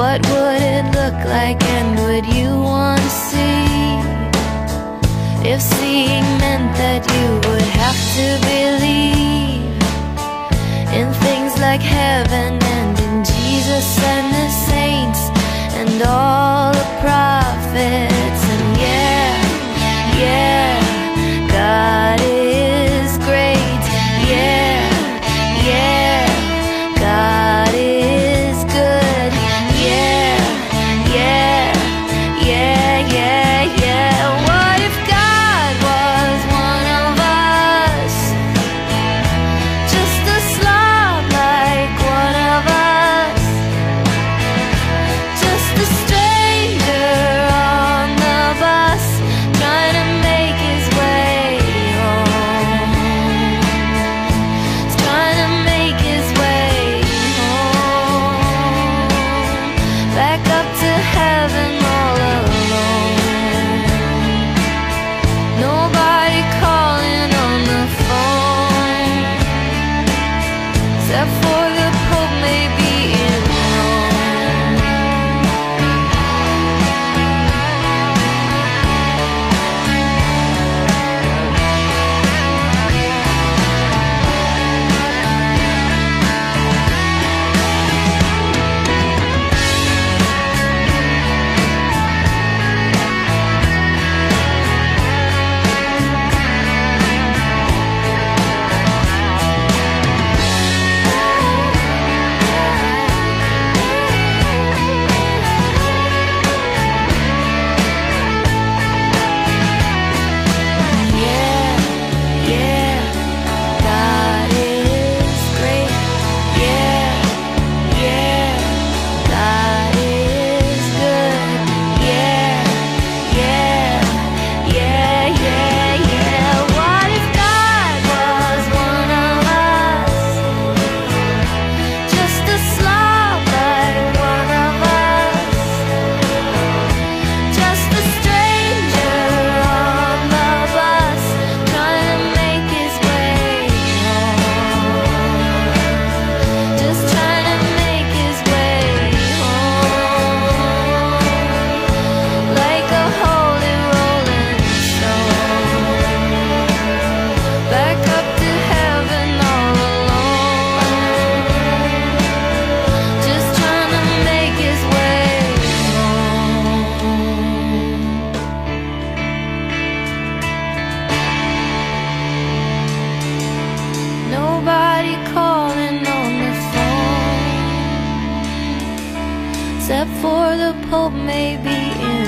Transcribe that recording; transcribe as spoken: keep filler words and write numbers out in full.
What would it look like, and would you want to see? If seeing meant that you would have to believe in things like heaven and in Jesus and the saints and all the prophets. And yeah, yeah, God is great. Yeah, yeah, God is good. Yeah, yeah, yeah, yeah, yeah. What if God was one of us? Just a slob like one of us. Just a stranger on the bus, trying to make his way home. He's trying to make his way home. Back up to heaven all alone. Nobody calling on the phone, except for the Pope maybe in Rome. Yeah, yeah, God is great. Yeah, yeah, God is good. Yeah, yeah, yeah, yeah, yeah. What if God was one of us? Just a slob like one of us. Just a stranger on the bus, trying to make his way home. Just trying to make his way home. Like a holy rolling stone. Back up to heaven all alone. Just trying to make his way home. Nobody calling on the phone, except for the Pope maybe in